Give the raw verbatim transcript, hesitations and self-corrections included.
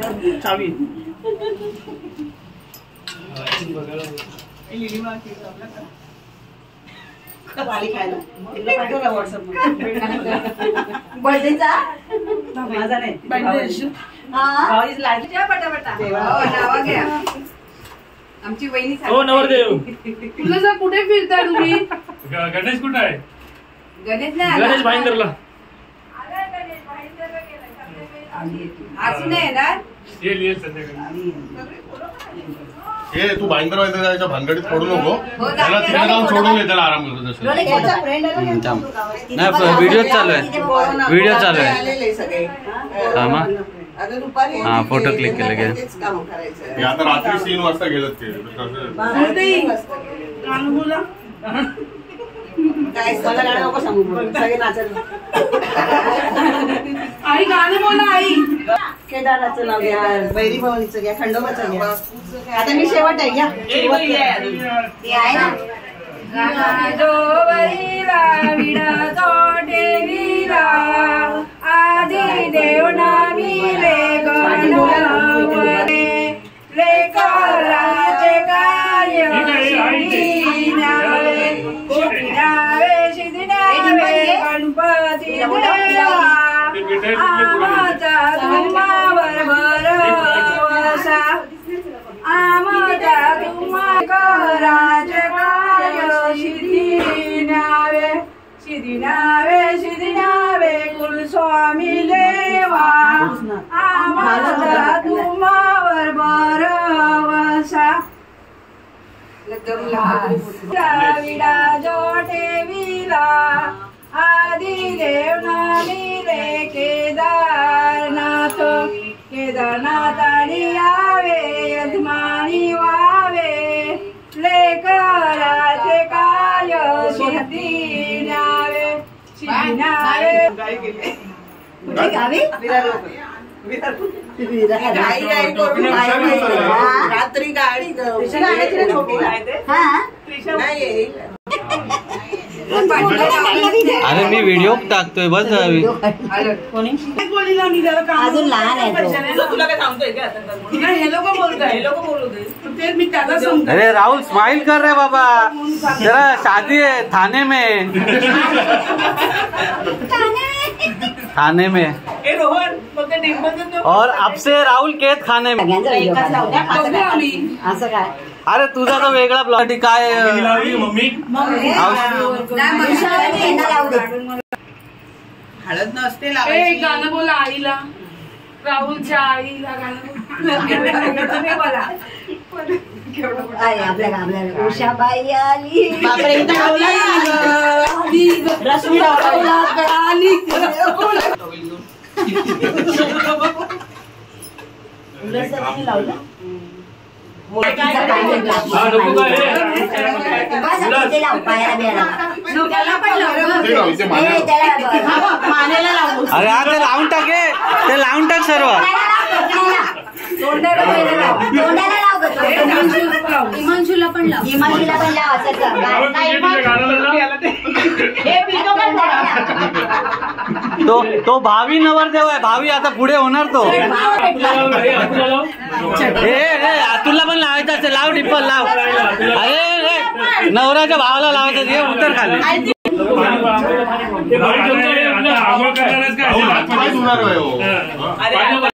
चावी वाली खायला पाठवला व्हॉट्सअप बर्थडेचा माझा नाही बर्थडे हां इज लाईट पटापटा नावा घ्या आमची वहिनी हो नवरदेव तुला जर कुठे फिरता तुम्ही गणेश कुठे आहे गणेश नाही गणेश भाईंदरला आला गणेश भाईंदरला गेला आज नाही येणार येईल येईल संध्याकाळी हे तू भाईंदर वाईंदरच्या भानगडीत पडू नको त्याला तिथे जाऊन सोडून ये त्याला आराम करतो तसं नाही व्हिडिओ चालू आहे व्हिडिओ चालू आहे हा मग हा फोटो क्लिक केलं की आता रात्री तीन वाजता गेलं ते आई गाणं बोला आई केदाराचं नाव घ्या बैरी भवानीचं घ्या खंडोबाचं घ्या आता मी शेवट आहे घ्या ते आहे ना जो बरीला विडा तो देवीला आदि देव नामिले गणवले लेकराचे कार्य शिदिनावे शिदिनावे शिदिनावे गणपती देवा आमाचा तुम्हावर भरवसा आमच्या तुम्हा कराचे कार्य शिदिनावे शिदिनावे शिदिनावे कुलस्वामी देवा आमच्या तुम्हावर भरवसा विडा जोटे विला आदि देव नामिले केदारनाथ केदारनाथ आणि यावे यजमानी व्हावे लेकराचे कार्य शिदिनावे शिदिनावे कुठे गावी रात्री गाडी अरे मी व्हिडिओ टाकतोय बस अजून लहान आहे तुला काय सांगतोय हे लोक बोलतोय हे लोक बोलतोय मी त्याला सांगतो अरे राहुल स्माइल कर रहे बाबा जरा शादी है थाने में थाने में और अब से राहुल कैद खाने में असं काय अरे तुझा तो वेगळा ब्लॉग काय मम्मी हळद नसते गाणं बोला आईला राहुलच्या आईला गाणं बोला आपल्या आपल्याला उषाबाई आली लावलं अरे हा ते लावून टाके ते लावून टाक सर्व इमांशूला पण लाव इमांशूला पण तो तो भावी नवरदेव आहे भावी आता पुढे होणार तो तुला पण लावायचं असेल लाव डिप्पल लाव अरे नवऱ्याच्या भावाला लावायचं हे उतर खाली काय